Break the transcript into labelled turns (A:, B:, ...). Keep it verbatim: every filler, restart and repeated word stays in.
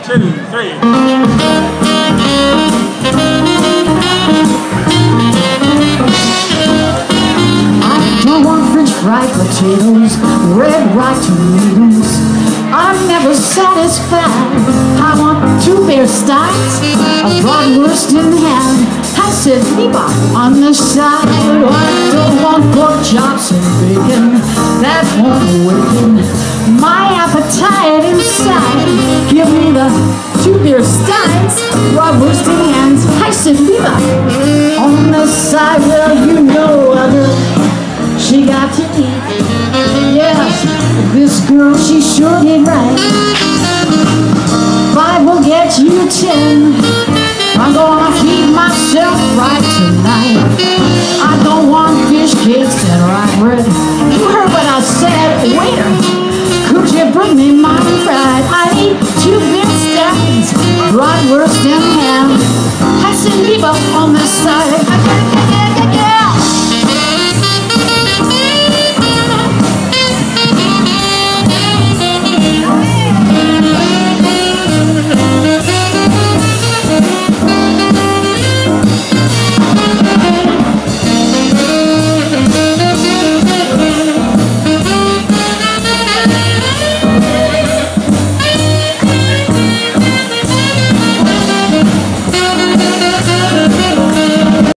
A: two, three.
B: I don't want French fried potatoes, red ripe tomatoes. I'm never satisfied. I want two beer steaks, a bratwurst in hand. I said lieber on the side. I don't want pork chops and bacon. That won't awaken my appetite inside. Give me the two beer steaks, bratwurst in hand. I said lieber on the side. Well, you know I love. She got to eat. Yes, this girl, she sure did right. Five will get you ten. I'm gonna feed myself right tonight. I don't want fish cakes and rye bread.